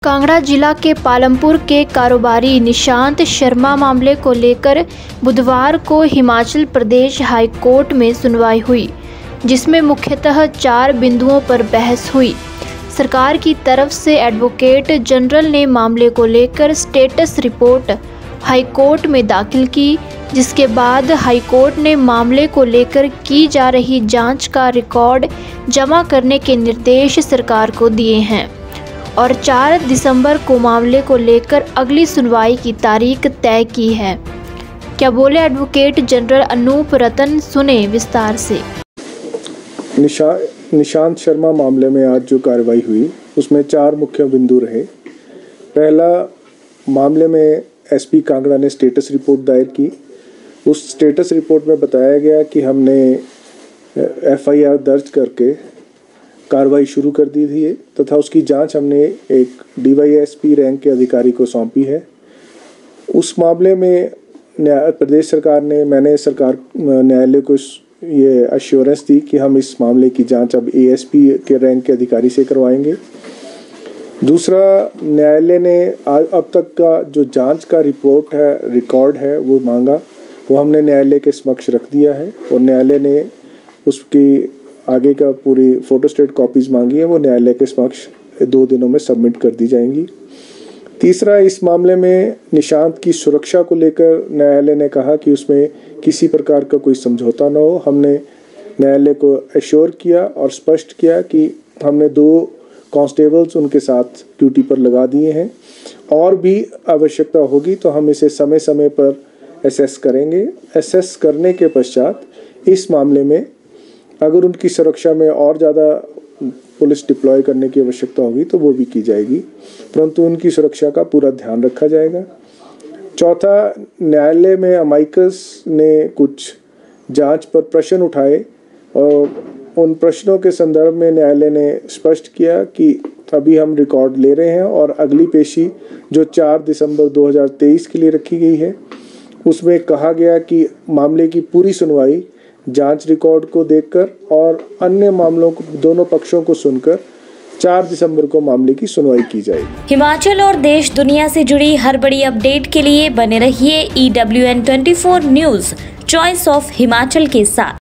कांगड़ा जिला के पालमपुर के कारोबारी निशांत शर्मा मामले को लेकर बुधवार को हिमाचल प्रदेश हाई कोर्ट में सुनवाई हुई, जिसमें मुख्यतः 4 बिंदुओं पर बहस हुई। सरकार की तरफ से एडवोकेट जनरल ने मामले को लेकर स्टेटस रिपोर्ट हाई कोर्ट में दाखिल की, जिसके बाद हाई कोर्ट ने मामले को लेकर की जा रही जांच का रिकॉर्ड जमा करने के निर्देश सरकार को दिए हैं और 4 दिसंबर को मामले को लेकर अगली सुनवाई की तारीख तय की है। क्या बोले एडवोकेट जनरल अनूप रतन, सुने विस्तार से। निशांत शर्मा मामले में आज जो कार्रवाई हुई उसमें 4 मुख्य बिंदु रहे। पहला, मामले में एसपी कांगड़ा ने स्टेटस रिपोर्ट दायर की। उस स्टेटस रिपोर्ट में बताया गया कि हमने एफआईआर दर्ज करके कार्रवाई शुरू कर दी थी तथा उसकी जांच हमने एक डीवाईएसपी रैंक के अधिकारी को सौंपी है। उस मामले में प्रदेश सरकार ने न्यायालय को ये अश्योरेंस दी कि हम इस मामले की जांच अब एएसपी के रैंक के अधिकारी से करवाएंगे। दूसरा, न्यायालय ने अब तक का जो जांच का रिकॉर्ड है वो मांगा, वो हमने न्यायालय के समक्ष रख दिया है और न्यायालय ने उसकी आगे का पूरी फोटोस्टेट कॉपीज़ मांगी है, वो न्यायालय के समक्ष 2 दिनों में सबमिट कर दी जाएंगी। तीसरा, इस मामले में निशांत की सुरक्षा को लेकर न्यायालय ने कहा कि उसमें किसी प्रकार का कोई समझौता न हो। हमने न्यायालय को एश्योर किया और स्पष्ट किया कि हमने 2 कांस्टेबल्स उनके साथ ड्यूटी पर लगा दिए हैं और भी आवश्यकता होगी तो हम इसे समय समय पर एसेस करेंगे। एसेस करने के पश्चात इस मामले में अगर उनकी सुरक्षा में और ज़्यादा पुलिस डिप्लॉय करने की आवश्यकता होगी तो वो भी की जाएगी, परंतु उनकी सुरक्षा का पूरा ध्यान रखा जाएगा। चौथा, न्यायालय में अमाइकस ने कुछ जांच पर प्रश्न उठाए और उन प्रश्नों के संदर्भ में न्यायालय ने स्पष्ट किया कि अभी हम रिकॉर्ड ले रहे हैं और अगली पेशी जो 4 दिसंबर 2023 के लिए रखी गई है उसमें कहा गया कि मामले की पूरी सुनवाई जांच रिकॉर्ड को देखकर और अन्य मामलों को दोनों पक्षों को सुनकर 4 दिसंबर को मामले की सुनवाई की जाएगी। हिमाचल और देश दुनिया से जुड़ी हर बड़ी अपडेट के लिए बने रहिए EWN24 news, choice of Himachal के साथ।